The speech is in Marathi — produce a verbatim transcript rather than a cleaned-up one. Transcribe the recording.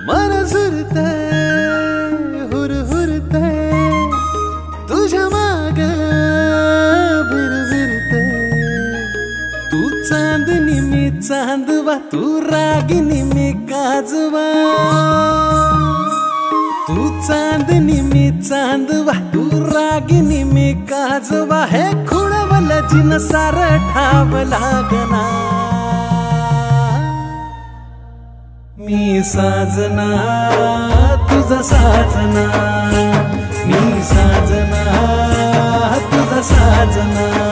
मन झुरतय हुरहुरतय तुझ्या माग भिरभिरतय। तू चांदणी मी चांदवा, तू रागिनी मी काजवा। तू चांदणी मी चांदवा, तू रागिनी मी काजवा। हे खुळवल जिनसार ठाव लागना, मी साजना तुझा साजना, मी साजना तुझा साजना।